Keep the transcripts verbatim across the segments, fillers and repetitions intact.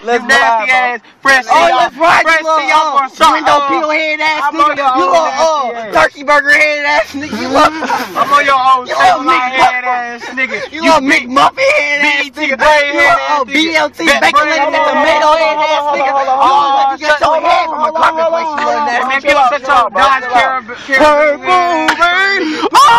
Let's you nasty ass. Fresh Oh, let's ride you little uh, window peel head ass nigga. You little uh, turkey burger head ass nigga. You little, I'm on your old head ass nigga. You little McMuffin head ass nigga. You little B L T bacon lady tomato head ass nigga. You got your head from a clocker place. You little nasty. Man, give us such a Dodge Caravan. Purple rain.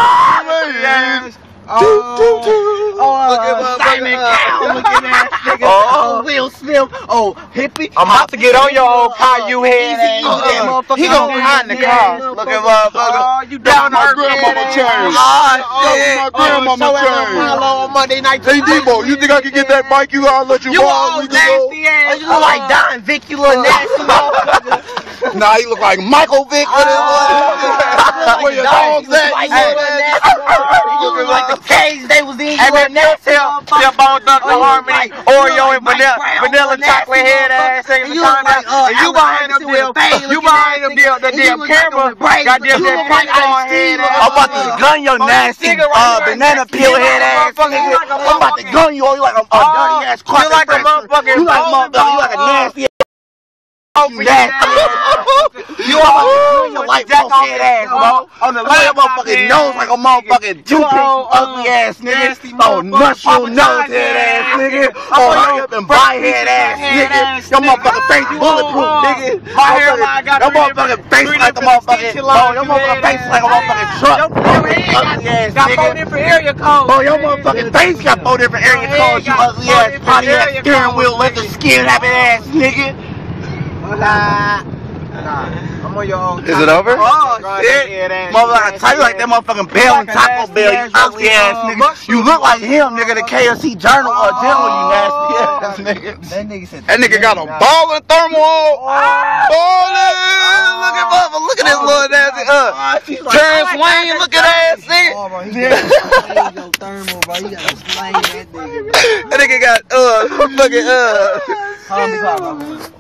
Oh, oh, look at Simon Cowell, look at that nigga. Oh, Will Smith. Oh, hippie. I'm about to get on your old Caillou head ass. He gonna be hiding the car. Look at motherfucker. Oh, you down my grandmama chain. Oh, my grandmama chain. on Monday night. Hey, Debo, you think I can get that bike? You gotta let you You borrow. all nasty ass. You look like Don Vick, you little nasty motherfucker. Nah, you look like Michael Vick. Where your dogs at? You look like the cage they was in. Hey man, tell tell Bone Thugs and Harmony, Oreo and vanilla, vanilla chocolate head ass. And you behind them damn, you behind them damn, the damn camera. Goddamn that popcorn head ass. I'm about to gun your nasty uh, banana peel head ass nigga. I'm about to gun you. You like a dirty ass carpet. You like a motherfucking. You like a motherfucker. You like a nasty. You You are your white jack head ass, bro. On the left, motherfucking nose like a motherfucking toothpick, ugly ass nigga. Oh, mushroom nose head ass nigga. Oh, hurry up and buy head ass nigga. Your motherfucking face bulletproof, nigga. My hairline got your motherfucking face like a motherfucking. Oh, your motherfucking face like a motherfucking truck. Ugly ass got four nigga. different area codes. Oh, your motherfucking face got four different area codes. You ugly ass potty ass steering wheel leather skin having ass nigga. Nah, I'm on your own. Is it over? Oh, shit. Motherfucker, I tell you like that motherfucking Bell and Taco Bell, you ugly ass nigga. You look like him, nigga, the K F C Journal or General, you nasty ass nigga. That nigga said That nigga got a ballin' thermal. Ballin'. Look at motherfucker. Look at this little nasty. Uh, Terrence Wayne, look at that ass nigga. That nigga got uh fucking uh.